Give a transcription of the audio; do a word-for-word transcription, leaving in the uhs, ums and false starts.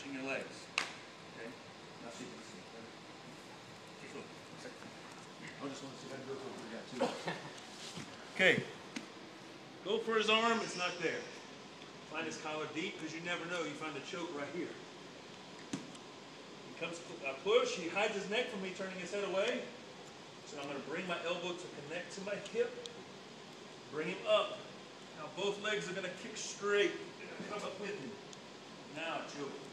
stretching your legs. Okay? Now see if you can see. Keep looking. I just want to see if I can go through what we got too. Okay. Go for his arm, it's not there. Find his collar deep, because you never know. You find the choke right here. He comes, I push, he hides his neck from me, turning his head away. So I'm going to bring my elbow to connect to my hip. Bring him up. Now both legs are going to kick straight. They're going to come up with me. Now choke.